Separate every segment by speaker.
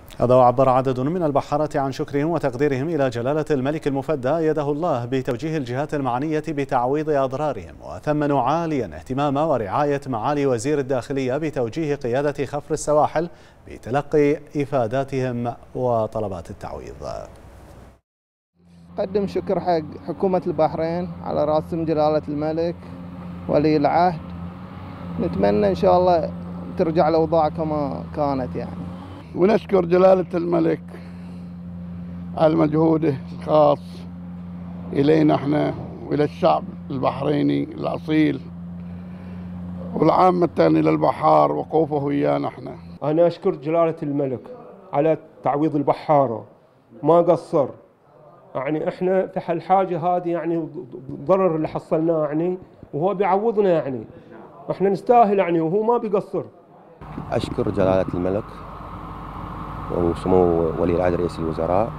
Speaker 1: هذا وعبر عدد من البحارة عن شكرهم وتقديرهم إلى جلالة الملك المفدى يده الله بتوجيه الجهات المعنية بتعويض أضرارهم، وثمنوا عاليا اهتمام ورعاية معالي وزير الداخلية بتوجيه قيادة خفر السواحل بتلقي إفاداتهم وطلبات التعويض.
Speaker 2: قدم شكر حق حكومة البحرين على راسهم جلالة الملك ولي العهد. نتمنى إن شاء الله ترجع الأوضاع كما كانت يعني.
Speaker 3: ونشكر جلالة الملك على مجهوده الخاص إلينا احنا وإلى الشعب البحريني الأصيل، والعامة إلى البحار وقوفه ويانا احنا.
Speaker 4: أنا أشكر جلالة الملك على تعويض البحارة، ما قصر يعني. احنا في هالحاجة هذه يعني الضرر اللي حصلناه يعني، وهو بيعوضنا يعني، احنا نستاهل يعني، وهو ما بيقصر.
Speaker 5: أشكر جلالة الملك وسمو ولي العهد رئيس الوزراء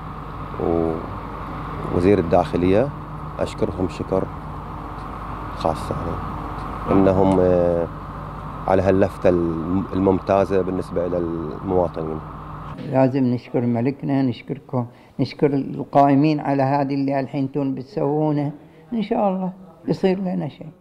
Speaker 5: ووزير الداخلية، أشكرهم شكر خاص يعني، إنهم على هاللفتة الممتازة بالنسبة إلى المواطنين.
Speaker 6: لازم نشكر ملكنا، نشكركم، نشكر القائمين على هذه اللي الحين بتسوونه. إن شاء الله يصير لنا شيء.